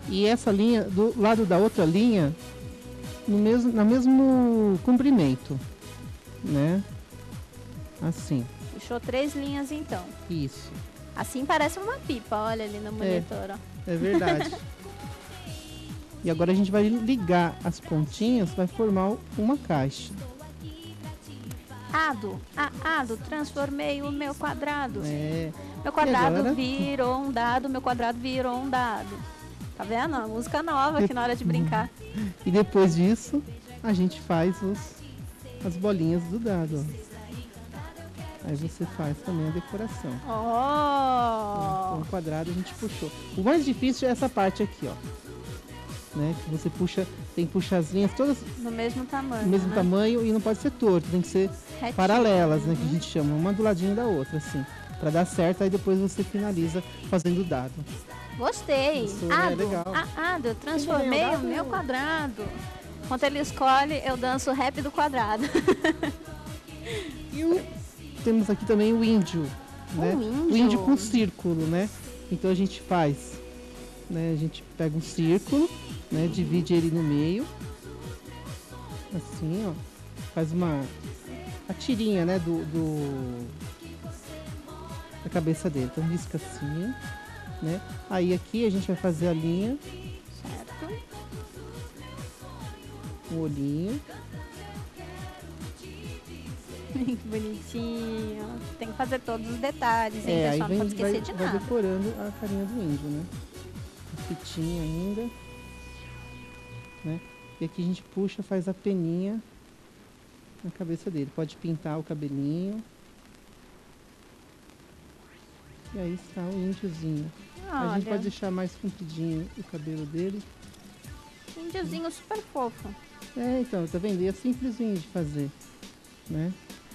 E essa linha, do lado da outra linha, no mesmo comprimento, né? Assim. Puxou 3 linhas então. Isso. Assim parece uma pipa, olha ali no monitor, ó. É verdade. E agora a gente vai ligar as pontinhas, vai formar uma caixa. Ado, transformei o meu quadrado. É. Meu quadrado virou um dado, meu quadrado virou um dado. Tá vendo? Uma música nova aqui na hora de brincar. E depois disso, a gente faz as bolinhas do dado, ó. Aí você faz também a decoração. Oh! Então, o quadrado a gente puxou. O mais difícil é essa parte aqui, ó. Né? Que você puxa, tem que puxar as linhas todas no mesmo tamanho. No mesmo tamanho, e não pode ser torto, tem que ser retinho, paralelas, né? Que a gente chama, uma do ladinho da outra, assim. Pra dar certo, aí depois você finaliza fazendo o dado. Gostei. Isso é legal. Eu transformei o meu quadrado. Enquanto ele escolhe, eu danço o rap do quadrado. E temos aqui também o índio, né? O índio com círculo, né? Então a gente faz, né? A gente pega um círculo, né? Divide ele no meio, assim, ó. Faz a tirinha, né? Da cabeça dele. Então risca assim, né? Aí aqui a gente vai fazer a linha, certo? Um olhinho. Que bonitinho. Tem que fazer todos os detalhes, hein, pessoal? Aí Não pode esquecer de nada. Vai decorando a carinha do índio, né? A fitinha ainda, né? E aqui a gente puxa, faz a peninha na cabeça dele. Pode pintar o cabelinho. E aí está o índiozinho. Olha. A gente pode deixar mais compridinho o cabelo dele. Índiozinho super fofo. Então, tá vendo? E é simplesinho de fazer, né?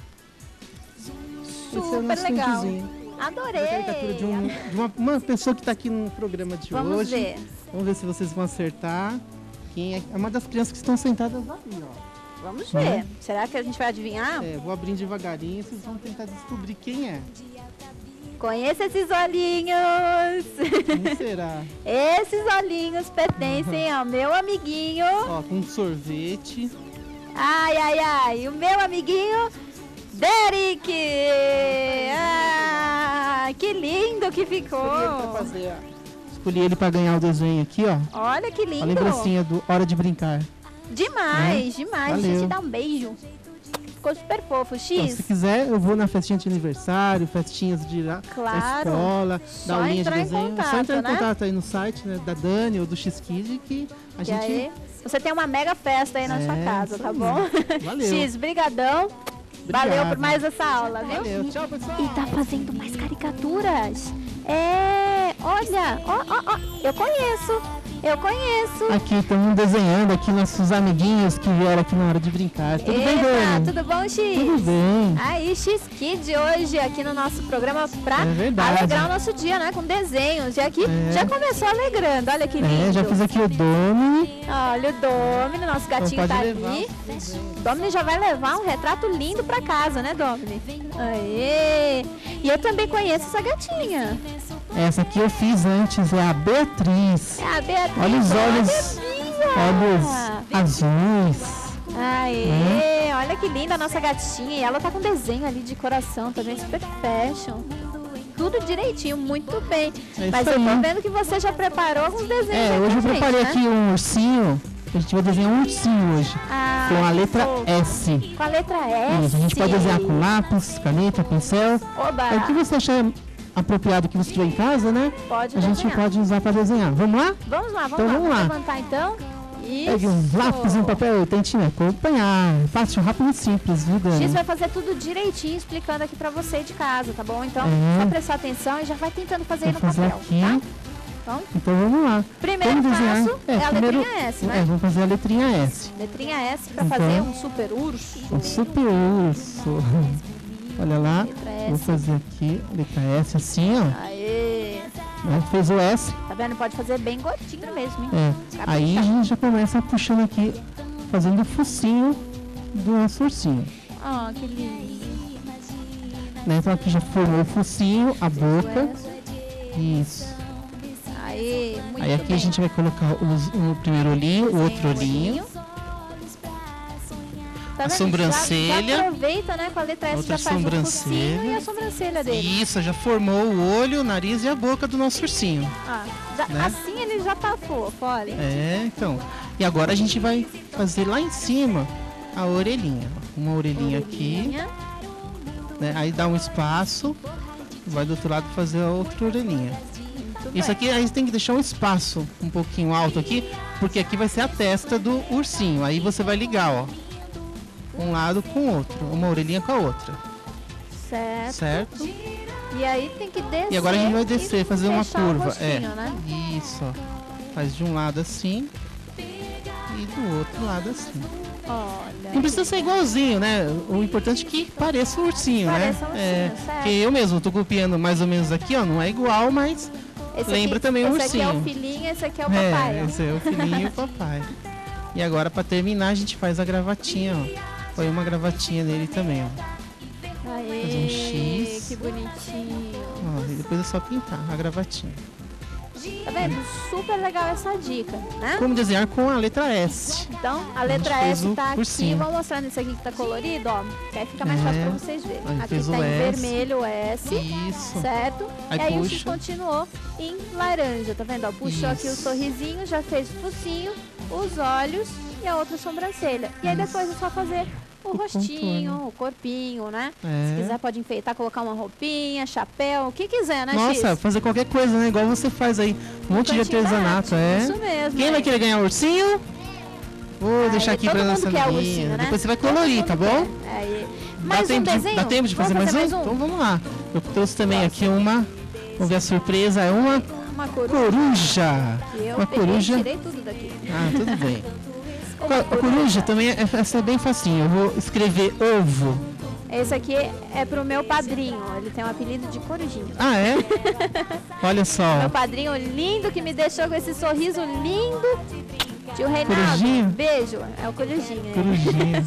Super legal. Adorei. A caricatura de uma pessoa que está aqui no programa de hoje. Vamos ver. Vamos ver se vocês vão acertar. Quem é uma das crianças que estão sentadas ali, ó. Vamos ver. Será que a gente vai adivinhar? Vou abrindo devagarinho, vocês vão tentar descobrir quem é. Conheça esses olhinhos. Quem será? Esses olhinhos pertencem ao meu amiguinho. Ó, com sorvete. Ai. O meu amiguinho Derek. Que lindo que ficou. Escolhi ele pra ganhar o desenho aqui, ó. Olha que lindo. A lembrancinha do Hora de Brincar. Demais. Valeu. Deixa eu te dar um beijo. Ficou super fofo, X. Então, se quiser, eu vou na festinha de aniversário, festinhas da escola, da aulinha de desenho. Só entrar em contato aí no site, né, da Dani ou do X-Kid, que a gente... Aí, você tem uma mega festa aí na sua casa, tá bom? Valeu. X, brigadão. Valeu por mais essa aula, viu? Valeu. Tchau, pessoal. E tá fazendo mais caricaturas. Olha, eu conheço. Aqui estamos desenhando aqui nossos amiguinhos que vieram aqui na hora de brincar. Tudo bem, Dani? Tudo bom, X? Tudo bem. Aí, X-Kid hoje aqui no nosso programa pra alegrar o nosso dia, né? Com desenhos. E aqui já começou alegrando, olha que lindo. Já fiz aqui o Domini. Olha o Domini, nosso gatinho tá ali. Domini já vai levar um retrato lindo pra casa, né, Domini? Aê! E eu também conheço essa gatinha. Essa aqui eu fiz antes, é a Beatriz. É a Beatriz. Olha os olhos azuis. Aê, olha que linda a nossa gatinha. E ela tá com desenho ali de coração também, super fashion. Tudo direitinho, muito bem. Mas eu tô vendo que você já preparou alguns desenhos. Hoje eu preparei aqui um ursinho. A gente vai desenhar um ursinho hoje. Com a letra S. Com a letra S? Isso, a gente pode desenhar com lápis, caneta, pincel. Oba! O que você achar apropriado que você tiver em casa, né? Pode a gente pode usar para desenhar. Vamos lá? Vamos lá. Vamos lá. Levantar então. Isso. Pegue um lápis e um papel, tentinho acompanhar. Fácil, rápido e simples, viu, Dani? X vai fazer tudo direitinho, explicando aqui pra você de casa, tá bom? Então, só prestar atenção e já vai tentando fazer aí no papel, aqui. Tá? Então vamos lá. Primeiro passo é a letrinha S, né? Vamos fazer a letrinha S. Letrinha S pra fazer um super urso. Um super urso. Olha lá. Vou fazer aqui, letra S assim, ó. Aê! Fez o S. Tá vendo? Pode fazer bem gordinho mesmo, hein? Aí a gente já começa puxando aqui, fazendo o focinho do nosso ursinho. Que lindo. Então aqui já formou o focinho, a boca. Isso. Aí. muito Aí aqui bem. a gente vai colocar o primeiro olhinho, o outro olhinho. Tá A vendo? sobrancelha. Já aproveita, né? Com a letra S Outra já faz o focinho sobrancelha. e a sobrancelha dele. Isso, já formou o olho, o nariz e a boca do nosso ursinho. Né? Assim ele já tá fofo, olha. Então. E agora a gente vai fazer lá em cima a orelhinha. Uma orelhinha aqui, né? Aí dá um espaço, vai do outro lado fazer a outra orelhinha. Isso aqui aí tem que deixar um espaço um pouquinho alto aqui, porque aqui vai ser a testa do ursinho. Aí você vai ligar, ó, um lado com o outro, uma orelhinha com a outra. Certo? E aí tem que descer. E agora a gente vai descer, fazer uma fechar o curva. rostinho, né? Isso, ó. Faz de um lado assim e do outro lado assim. Olha. Não precisa ser igualzinho, né? O importante é que pareça um ursinho, Pareça né? um ursinho, certo. Que eu mesmo tô copiando mais ou menos aqui, ó. Não é igual, mas lembra também um ursinho. Esse aqui é o filhinho, esse aqui é o papai, ó. Esse é o filhinho e o papai. E agora, pra terminar, a gente faz a gravatinha, ó. Põe uma gravatinha nele também, ó. Aê, Faz um X. que bonitinho. Ó, e depois é só pintar a gravatinha. Tá vendo? Super legal essa dica, né? Como desenhar com a letra S. Então, a letra fez S o tá aqui. cursinho. Vou mostrar nesse aqui que tá colorido, ó. Que aí fica mais fácil pra vocês verem. Aí Aqui fez tá o em S. vermelho o S, Isso. certo? Aí e aí o puxa. X continuou em laranja, tá vendo? Ó, puxou aqui o Isso. sorrisinho, já fez o focinho, os olhos e a outra sobrancelha. E aí depois é só fazer o rostinho, contorno. o corpinho, né? É. Se quiser pode enfeitar, colocar uma roupinha, chapéu, o que quiser, né, Nossa, X? fazer qualquer coisa, né? Igual você faz aí. Um monte de artesanato, é. Isso mesmo. Quem vai aí. querer ganhar um ursinho? Vou deixar aqui todo pra mundo nossa quer amiguinha. ursinho, né? Depois você vai Todo colorir, mundo tá bom? quer. Aí. Dá Mais um tempo desenho? dá tempo de fazer Vamos mais um? Então vamos lá. Eu trouxe também aqui uma. Vamos ver a surpresa. É uma Uma coruja. coruja. Eu Uma peguei, coruja. tirei tudo daqui. Ah, tudo bem. A coruja também, essa é bem facinho. Eu vou escrever ovo. Esse aqui é pro meu padrinho. Ele tem um apelido de Corujinha. Ah, é? Olha só. Meu padrinho lindo que me deixou com esse sorriso lindo. Tio Reinaldo, Corujinha? beijo. É o Corujinha. Corujinha.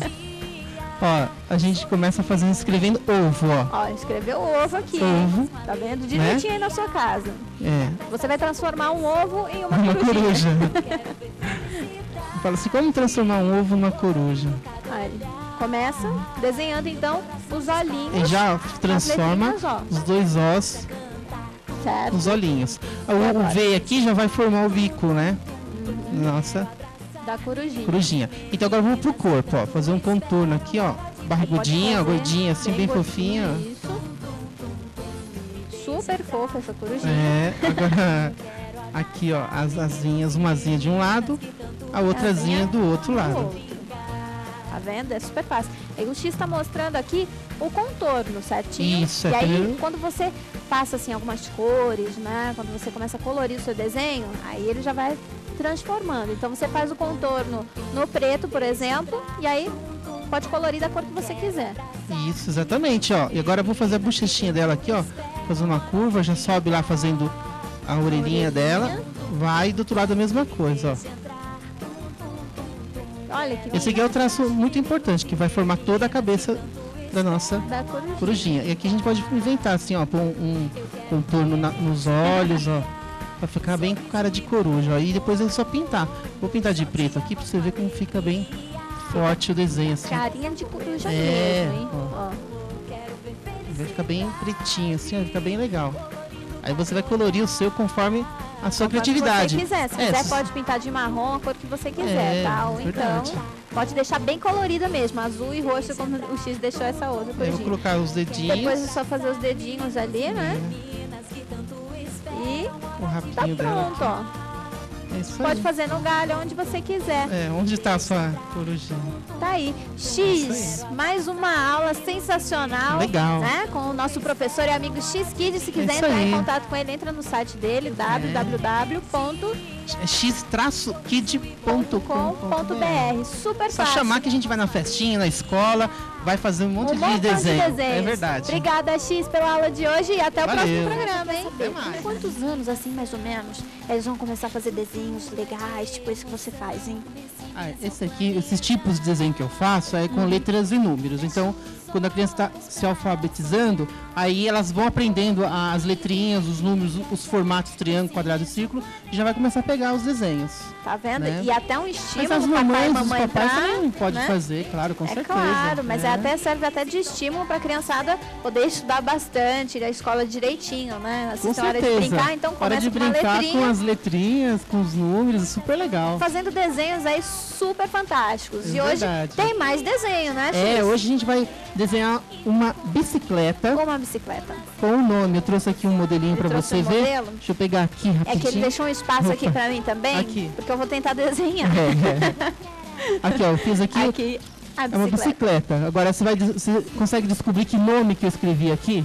Ó, a gente começa fazendo escrevendo ovo, ó. Ó, escreveu o ovo aqui. Ovo. Tá vendo? Direitinho aí na sua casa. É. Você vai transformar um ovo em uma Uma corujinha. coruja. Fala assim, como transformar um ovo numa coruja? Aí, começa desenhando então os olhinhos. E já transforma letrinhas, ó. os dois Os Certo? nos olhinhos. agora? O V aqui já vai formar o bico, né? Nossa Da corujinha. corujinha. Então agora vamos pro corpo, ó. Fazer um contorno aqui, ó. Barrigudinha, Pode fazer gordinha, assim, bem gordinho, fofinha. ó. Isso. Super fofa essa corujinha. É, agora aqui, ó, as asinhas, uma asinha de um lado, a outra asinha do outro lado. Outro. Tá vendo? É super fácil. Aí o X tá mostrando aqui o contorno, certinho? Isso, e é aí, primeiro- quando você passa assim algumas cores, né? Quando você começa a colorir o seu desenho, aí ele já vai transformando. Então você faz o contorno no preto, por exemplo, e aí pode colorir da cor que você quiser. Isso, exatamente, ó. E agora eu vou fazer a bochechinha dela aqui, ó. Fazer uma curva, já sobe lá fazendo a orelhinha dela. Vai do outro lado a mesma coisa, ó. Olha que Esse aqui é o traço muito importante, que vai formar toda a cabeça da nossa da corujinha. corujinha. E aqui a gente pode inventar assim, ó, pôr um contorno nos olhos, ó, pra ficar bem com cara de coruja, ó. E depois é só pintar. Vou pintar de preto aqui pra você ver como fica bem forte o desenho, assim. Carinha de coruja É, mesmo, hein? ó. Ó. Vai ficar bem pretinho, assim, ó, vai ficar bem legal. Aí você vai colorir o seu conforme a sua criatividade. Se você quiser. Se É, quiser, se- pode pintar de marrom, a cor que você quiser, É, tá? Ou verdade. então, pode deixar bem colorida mesmo, azul e roxo, como o X deixou essa outra Aí eu vou corujinha. colocar os dedinhos, Depois é só fazer os dedinhos ali, né? E o tá rabinho dela. pronto, ó. É isso Pode aí. fazer no galho, onde você quiser. É, onde tá a sua corujinha? Tá aí. Isso X, mais uma aula sensacional. Legal. Né? Com o nosso professor e amigo X Kids. Se quiser isso entrar aí. em contato com ele, entra no site dele, www.com.br. É x-kid.com.br. Super Só fácil. chamar que a gente vai na festinha, na escola, vai fazer um monte de montão desenho. desenhos. É verdade. Obrigada, X, pela aula de hoje e até o Valeu. próximo programa, hein? Até mais. Com quantos anos, assim, mais ou menos, eles vão começar a fazer desenhos legais, tipo esse que você faz, hein? Esses tipos de desenho que eu faço é com letras e números. Então, quando a criança está se alfabetizando, aí elas vão aprendendo as letrinhas, os números, os formatos triângulo, quadrado e círculo, e já vai começar a pegar os desenhos. Tá vendo? Né? E até um Mas estímulo as do papai e mamães, os mamãe papais entrar, também pode né? fazer, claro, com É certeza. claro, mas né? até serve até de estímulo para a criançada poder estudar bastante, ir à escola direitinho, né? Com Assistam a hora de certeza. brincar, então Hora começa de com uma brincar letrinha, com as letrinhas, com os números, super legal. fazendo desenhos aí super fantásticos. É E hoje verdade. tem mais desenho, né, X? Hoje a gente vai desenhar uma bicicleta Com uma bicicleta. com o nome. Eu trouxe aqui um modelinho para trouxe você um ver. modelo? Deixa eu pegar aqui É rapidinho. que ele deixou um espaço aqui Opa. para mim também, Aqui. porque eu vou tentar desenhar. Aqui, ó, eu fiz aqui. Aqui a É uma bicicleta. bicicleta. Agora você consegue descobrir que nome que eu escrevi aqui?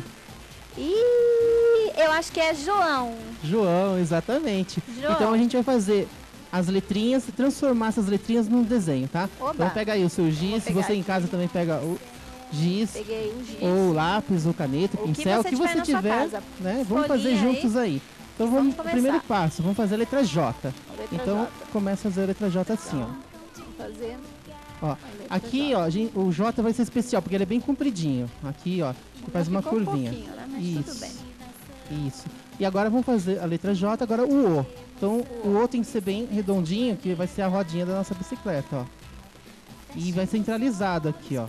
E eu acho que é João. João, exatamente. João. Então a gente vai fazer as letrinhas e transformar essas letrinhas num desenho, tá? Oba. Então pega aí o seu giz, se pegar você em aqui. casa também pega o giz, Peguei um giz. ou lápis, ou caneta, O que pincel, você o que tiver você na sua tiver, casa. né? Vamos fazer Folhinha juntos aí. Então Vamos vamos, começar. primeiro passo, vamos fazer a letra J. Letra Então J. começa a fazer a letra J assim, Vamos fazer ó. Ó, letra aqui, J. ó, o J vai ser especial, porque ele é bem compridinho. Aqui, ó, faz uma ficou um curvinha. pouquinho, né? Mas Isso. tudo bem. Isso. E agora vamos fazer a letra J, agora o O. Então o O tem que ser bem redondinho, que vai ser a rodinha da nossa bicicleta, ó. E vai centralizado aqui, ó.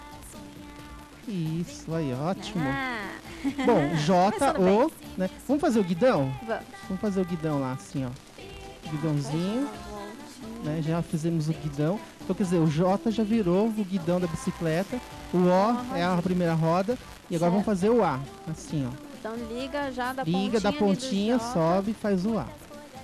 Isso, aí, ótimo. Ah, Bom, J, Começando O, né? Vamos fazer o guidão? vamos. Vamos fazer o guidão lá, assim, ó. Guidãozinho, né? Já fizemos o guidão. Então, quer dizer, o J já virou o guidão da bicicleta. O O é a primeira roda. E agora vamos fazer o A, assim, ó. Então liga já da Liga da pontinha, ali do J. sobe e faz o A.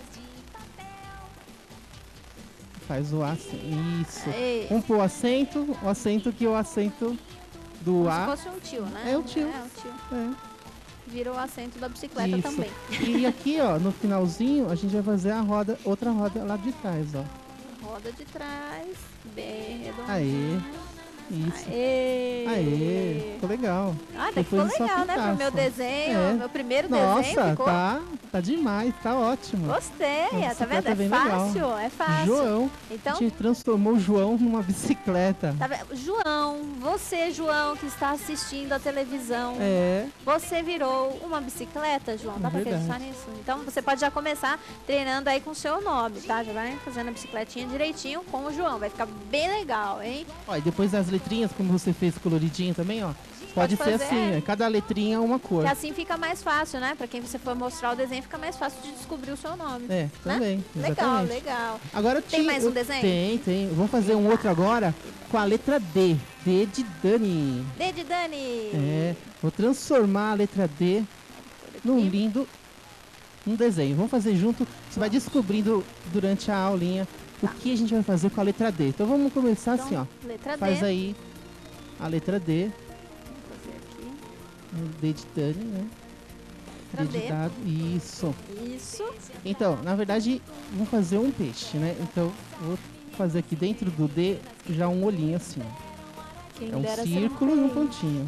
Faz o A assim. Isso. Aí. Vamos pôr o acento que é o acento do Como A. se fosse um tio, né? É o tio. É, o tio. É. Virou o assento da bicicleta Isso. também. E aqui, ó, no finalzinho, a gente vai fazer a roda, outra roda lá de trás, ó. Roda de trás, bem redondinha. Aê. Isso. Aê! Aê. Ficou legal. Ah, até ficou Depois é só legal, né? Pro pintar meu só. desenho, É. meu primeiro desenho Nossa, ficou... tá demais, tá ótimo. Gostei, Uma tá vendo? bicicleta É bem legal. fácil, é fácil. João. Então, A gente transformou o João numa bicicleta. tá vendo? João, você, João, que está assistindo a televisão, É. você virou uma bicicleta, João? Dá pra Verdade. acreditar nisso? Então, você pode já começar treinando aí com o seu nome, tá? Já vai fazendo a bicicletinha direitinho com o João. Vai ficar bem legal, hein? Ó, e depois as letrinhas, como você fez coloridinho também, ó. Pode ser fazer, assim, é. né? Cada letrinha é uma cor. Que assim fica mais fácil, né? Pra quem você for mostrar o desenho, fica mais fácil de descobrir o seu nome. É, também. Legal, Exatamente. legal. Agora Tem mais um desenho? Tem. Vamos fazer um outro agora com a letra D. D de Dani. D de Dani. É, vou transformar a letra D num lindo desenho. Vamos fazer junto. Você vai descobrindo durante a aulinha o que a gente vai fazer com a letra D. Então vamos começar Então, assim, ó. letra Faz D. aí a letra D. Vou fazer aqui. D de Dani, né? Letra D de D. dado. Isso. Isso. Então, na verdade, vamos fazer um peixe, né? Então, vou fazer aqui dentro do D já um olhinho assim. Ó. Quem É um dera ser círculo e um peixe. pontinho.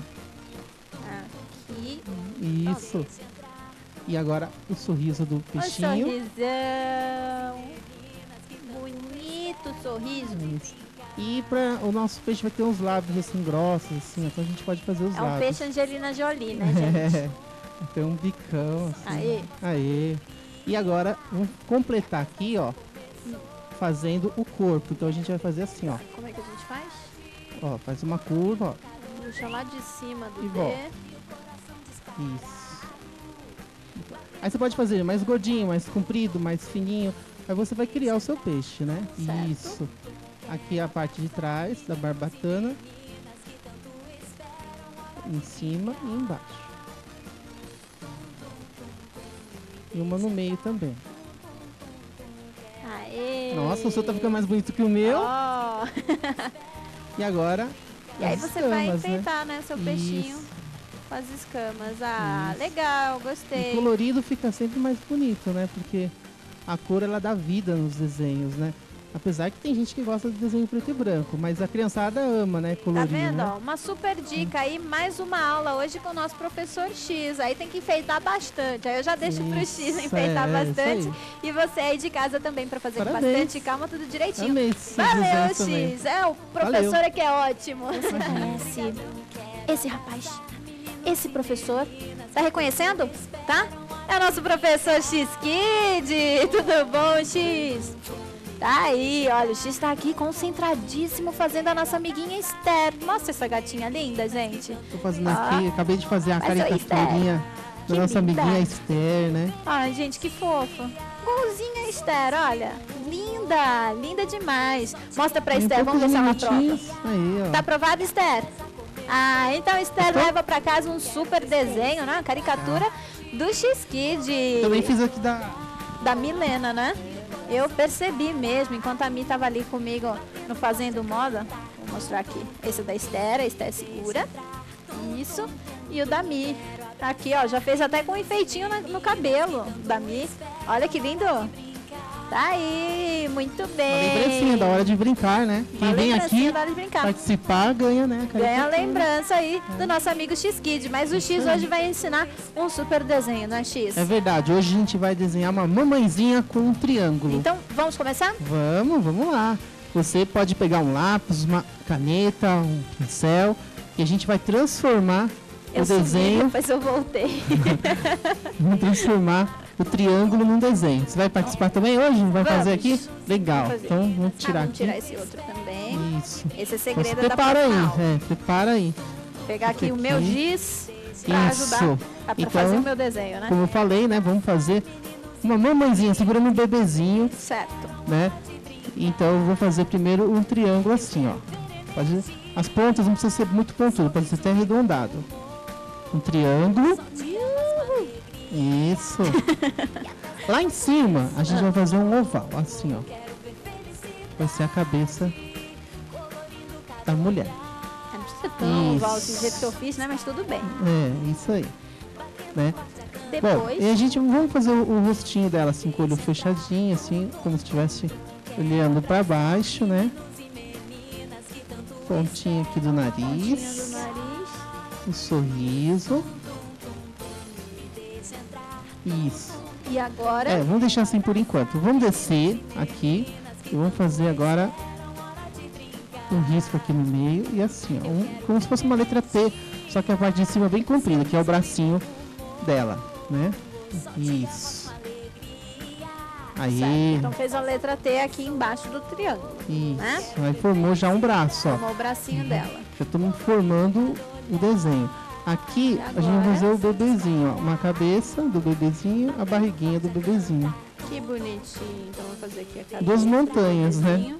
Aqui. Isso. E agora o sorriso do Um peixinho. sorrisão. Bonito sorriso. Isso. E para o nosso peixe vai ter uns lábios assim grossos, assim, então a gente pode fazer os É um lábios. peixe Angelina Jolie, né, gente? É, tem um bicão assim. Aê. Aê. E agora vamos completar aqui, ó, fazendo o corpo. Então a gente vai fazer assim, ó. Como é que a gente faz? Ó, faz uma curva, ó. Puxa lá de cima do E D. volta. Isso. Aí você pode fazer mais gordinho, mais comprido, mais fininho. Aí você vai criar o seu peixe, né? Certo. Isso. Aqui é a parte de trás da barbatana. Em cima e embaixo. E uma no meio também. Aê. Nossa, o seu tá ficando mais bonito que o meu. Ó. E agora, E aí as você vai escamas, né? enfeitar, né, seu peixinho Isso. com as escamas. Ah, Isso. legal, E gostei. colorido fica sempre mais bonito, né? Porque a cor ela dá vida nos desenhos, né? Apesar que tem gente que gosta de desenho preto e branco, mas a criançada ama, né? Colorir, Tá vendo? né? Ó, uma super dica aí, mais uma aula hoje com o nosso professor X. Aí tem que enfeitar bastante. Aí eu já deixo pro X Isso, enfeitar bastante. isso E você aí de casa também pra fazer com Parabéns. bastante calma, tudo direitinho. Amei esses Valeu, desenhos também. X. É, o professor é que é ótimo. Você conhece esse rapaz? Esse professor? Tá reconhecendo? Tá? É o nosso professor X Kid. Tudo bom, X? Tá aí, olha, o X tá aqui concentradíssimo fazendo a nossa amiguinha Esther. Mostra essa gatinha linda, gente. Tô fazendo Ó. aqui, acabei de fazer a Faz oi, caricaturinha Que da nossa linda. amiguinha Esther, né? Ai, gente, que fofa. Igualzinha a Esther, olha. Linda, linda demais. Mostra pra Tem Esther, vamos ver se ela poucos aprova. minutinhos. Aí, ó. Tá aprovado, Esther? Ah, então Esther Gostou? leva pra casa um super desenho, né? Uma caricatura do X-Kid. Também fiz aqui Da Milena, né? Eu percebi mesmo, enquanto a Mi tava ali comigo no Fazendo Moda. Vou mostrar aqui. Esse é da Esther, a Esther segura. Isso. E o da Mi. Tá aqui, ó. Já fez até com um enfeitinho no cabelo da Mi. Olha que lindo. Tá aí, muito uma bem. lembrancinha da hora de brincar, né? Uma Quem vem lembrancinha aqui da hora de brincar. participar ganha, né? Ganha a caricatura. lembrança aí do nosso amigo X-Kid. Mas o X hoje vai ensinar um super desenho, não é, X? É verdade, hoje a gente vai desenhar uma mamãezinha com um triângulo. Então, vamos começar? Vamos lá. Você pode pegar um lápis, uma caneta, um pincel e a gente vai transformar Eu o desenho, subi, depois eu voltei. vamos transformar o triângulo num desenho. Você vai participar também hoje? Vai Vamos. fazer aqui? Legal. Vamos fazer. Então vamos tirar Vamos aqui. tirar esse outro também. Isso. Esse é Então, segredo se da prepara aí, próxima aula. prepara aí. Vou pegar aqui o meu aqui. giz pra ajudar Isso. pra Então, fazer o meu desenho, né? Como eu falei, né? Vamos fazer uma mamãezinha segurando um bebezinho, Certo. né? Então eu vou fazer primeiro um triângulo assim, ó. As pontas não precisa ser muito pontudo, pode ser até arredondado. Um triângulo. Isso. Lá em cima a gente vai fazer um oval, assim, ó. Vai ser a cabeça da mulher. Não precisa tão igual Isso. do jeito que eu fiz, né? Mas tudo bem. É, isso aí. Né? Bom, Depois, e a gente vamos fazer o rostinho dela assim, com o olho fechadinho, assim, como se estivesse olhando para baixo, né? Pontinha aqui do pontinha do nariz, nariz. um sorriso. Isso. E agora, Vamos deixar assim por enquanto. Vamos descer aqui e vamos fazer agora um risco aqui no meio e assim, ó, como se fosse uma letra T, só que a parte de cima bem comprida, que é o bracinho dela, né? Isso. certo. Aí, Então fez a letra T aqui embaixo do triângulo. né? isso. Aí formou já um braço, ó. Formou o bracinho dela. Já estamos formando o desenho. Aqui a gente vai agora? fazer o bebezinho, ó. Uma cabeça do bebezinho, a barriguinha do bebezinho. Que bonitinho. Então vou fazer aqui a cabeça. Duas montanhas, né? bebezinho.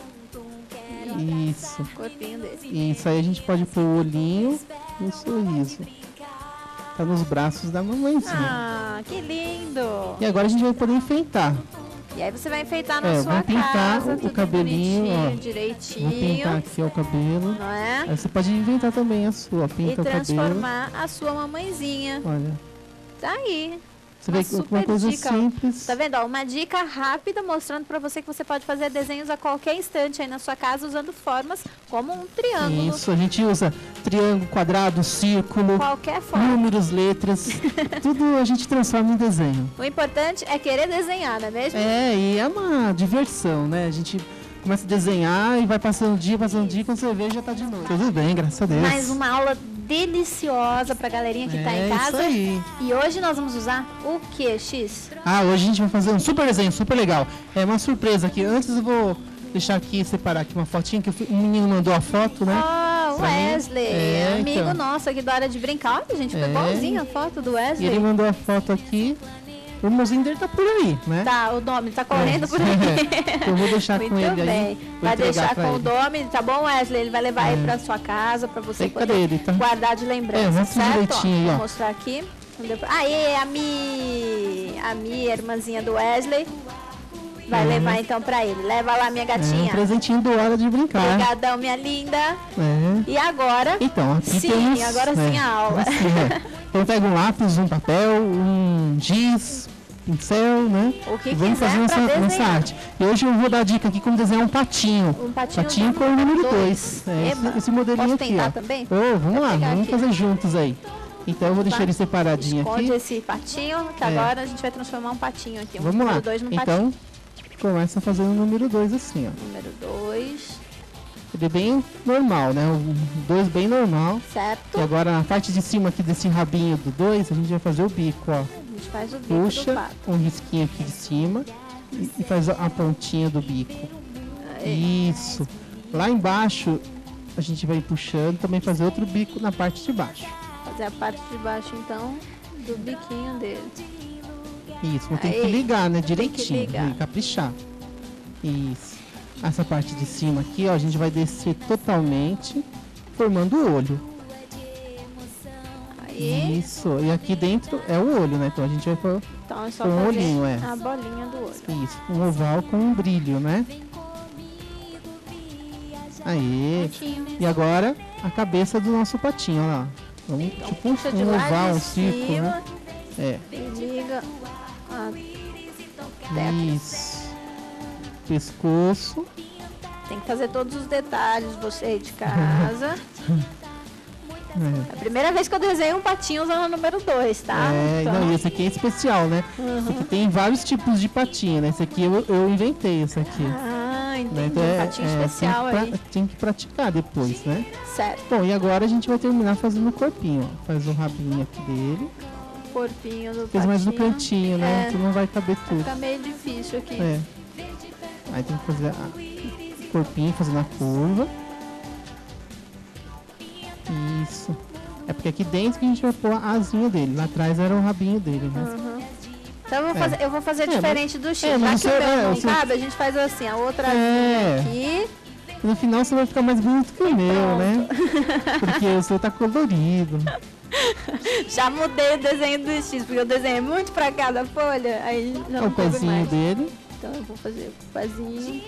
Isso. O corpinho dele. Isso aí a gente pode pôr o olhinho e o sorriso. Tá nos braços da mamãezinha. Ah, que lindo. E agora a gente vai poder enfeitar. E aí você vai enfeitar na sua vamos pintar casa, o tudo cabelinho, bonitinho, ó. Vou direitinho, pintar aqui ó, o cabelo. não é? Aí você pode inventar também a sua. E Pinta o cabelo. transformar a sua mamãezinha. Olha. Tá aí. Você Uma vê que uma super coisa dica. simples. Tá vendo? Ó, uma dica rápida mostrando pra você que você pode fazer desenhos a qualquer instante aí na sua casa usando formas como um triângulo. Isso, a gente usa triângulo, quadrado, círculo, Qualquer forma. números, letras. Tudo a gente transforma em desenho. O importante é querer desenhar, não é mesmo? E é uma diversão, né? A gente começa a desenhar e vai passando dia, quando você vê já tá de novo. Tudo bem, graças a Deus. Mais uma aula deliciosa pra galerinha que tá em casa. Isso aí. E hoje nós vamos usar o que, X? Hoje a gente vai fazer um super desenho, super legal. É uma surpresa aqui. Antes eu vou deixar aqui, separar aqui uma fotinha, que um menino mandou a foto, né? Ah, o Pra mim. Wesley, amigo Então. nosso aqui da hora de brincar. Olha, gente, foi igualzinho a foto do E Wesley. ele mandou a foto aqui. O mozinho dele tá por aí, né? Tá, o Domi tá correndo por aí. Eu vou deixar Muito com ele bem. aí. Vou Vai entregar deixar pra com o ele. Domi, tá bom, Wesley? Ele vai levar aí pra sua casa, pra você Cadê poder ele? Tá? guardar de lembrança, mostra certo? direitinho aí, ó. Vou mostrar aqui. Aê, a Mi, a irmãzinha do Wesley. Vai levar então pra ele. Leva lá, minha Um gatinha. presentinho do Hora de Brincar. Obrigadão, minha linda. É. E agora? Então, aqui Sim, temos... agora sim a aula. Então pega um lápis, um papel, um giz, pincel, né? O que Vamos quiser fazer pra nessa desenhar. arte. E hoje eu vou dar a dica aqui como desenhar um patinho. Um patinho com o número 2. dois. Eba, Esse modelinho posso aqui, tentar ó. também? Vamos lá, pegar vamos aqui. fazer juntos aí. Então eu vou deixar ele separadinho Esconde aqui. esse patinho, que agora a gente vai transformar um patinho aqui. Um Vamos lá. número 2 no patinho. Então, começa fazendo o número 2 assim, ó. Número 2, Ele é bem normal, né? O 2 bem normal. certo? E agora na parte de cima aqui desse rabinho do 2, a gente vai fazer o bico, ó. A gente faz o bico do Puxa pato. um risquinho aqui de cima e faz a pontinha do bico. Aí. Isso. Lá embaixo a gente vai puxando, também fazer outro bico na parte de baixo. Fazer a parte de baixo, então, do biquinho dele. Isso, mas tem que Aí. ligar, né? Tem que Direitinho, ligar. e caprichar. Isso. Essa parte de cima aqui, ó, a gente vai descer totalmente, formando o olho. Aí, Isso. E aqui dentro é o olho, né? Então a gente vai pôr então é só com um fazer olhinho, é. a bolinha do olho. Isso, um oval com um brilho, né? Aí. Patinho. E agora a cabeça do nosso patinho, ó lá. Vamos, Então, tipo puxa de um lá oval, de um círculo, cima né? É. e liga a Isso. Pescoço. Tem que fazer todos os detalhes, você aí de casa. É. É a primeira vez que eu desenho um patinho usando o número 2, tá? É, Então, não, e esse aqui é especial, né? Esse aqui tem vários tipos de patinho, né? Esse aqui eu inventei, esse aqui. Ah, entendi. Né? Então Um patinho especial aí. tem que praticar depois, né? Certo. Bom, e agora a gente vai terminar fazendo o corpinho, ó. Faz o rabinho aqui dele. Corpinho do Fez patinho. mais no cantinho, né? É. Que não vai caber tudo. Fica meio difícil aqui. É. Aí tem que fazer o corpinho, fazendo a curva. Isso. É porque aqui dentro que a gente vai pôr a asinha dele. Lá atrás era o rabinho dele, né? Uhum. Então eu vou fazer É, diferente do X. é, Já mas que o você- meu não você- cabe, a gente faz assim, a outra É. asinha aqui. No final você vai ficar mais bonito que o meu, né? Porque o seu tá colorido. Já mudei o desenho do X, porque eu desenhei muito pra cada folha, aí já É não o cabe pezinho mais. dele, Então eu vou fazer o pezinho,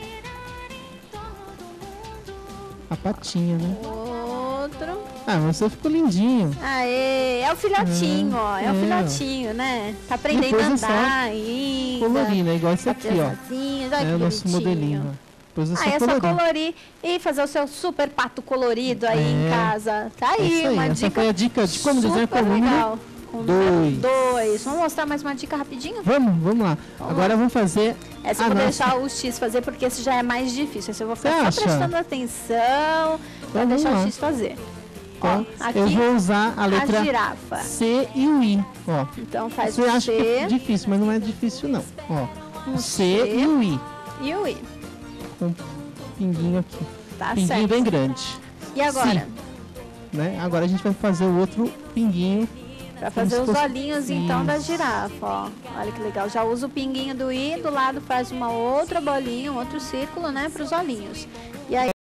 a patinha, né? outro. Ah, mas você ficou lindinho. Aê, é o filhotinho, ó. É o é. filhotinho, né? Tá aprendendo Depois a é só andar ainda. Colorir, né? Igual esse Tá aqui, ó. pesadinho, olha É que o nosso bonitinho. modelinho, ó. Depois é só Aí é só colorir. colorir e fazer o seu super pato colorido aí em É. casa. Tá É aí, isso aí. uma Essa dica foi a dica de como desenhar com super o número legal. Com o dois. número 2. Vamos mostrar mais uma dica rapidinho? Vamos lá. Vamos Agora vamos fazer Essa a eu vou nossa. deixar o X fazer porque esse já é mais difícil. Esse eu vou ficar Você só acha? prestando atenção pra Então, deixar vamos o lá. X fazer. Então, Ó, aqui eu vou usar a a letra girafa. C e o I. Ó. Então faz Você o acha que é C difícil, mas não é difícil não. Ó. Um O C C. e o I. e o I. Com um pinguinho aqui. Tá Pinguinho certo. bem grande. E agora? Sim. Né? Agora a gente vai fazer o outro pinguinho. Pra fazer Como os se fosse- olhinhos então da Isso. girafa, ó. Olha que legal. Já usa o pinguinho do I, do lado faz uma outra bolinha, um outro círculo, né, pros olhinhos. E aí